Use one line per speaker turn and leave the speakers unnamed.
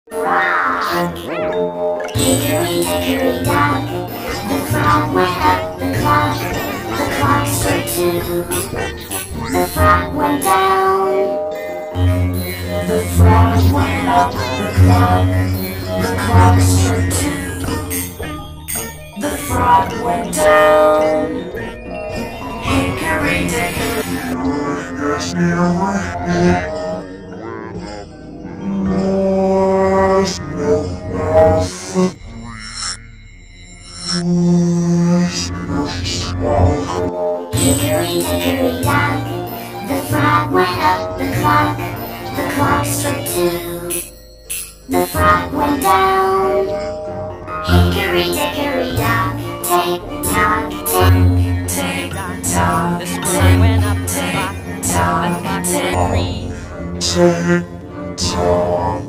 Frog. Hickory-dickory dock. The frog went up the clock struck two. The frog went down. The frog went up the clock struck two. The frog went down. Hickory-dickory. Hickory-dickory dock. The frog went up the clock struck two. The frog went down. Hickory-dickory dock. Tick-tock, tick-tock.
The squirrel went up the clock, tick-tock.
Tick-tock.